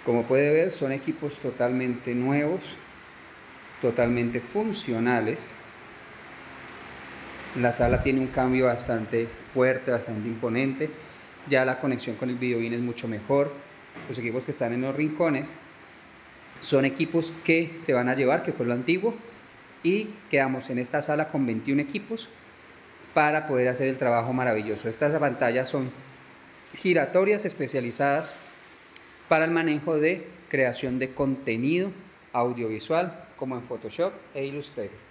Como puede ver, son equipos totalmente nuevos, totalmente funcionales. La sala tiene un cambio bastante fuerte, bastante imponente. Ya la conexión con el videobeam es mucho mejor. Los equipos que están en los rincones son equipos que se van a llevar, que fue lo antiguo, y quedamos en esta sala con 21 equipos para poder hacer el trabajo maravilloso. Estas pantallas son giratorias especializadas para el manejo de creación de contenido audiovisual como en Photoshop e Illustrator.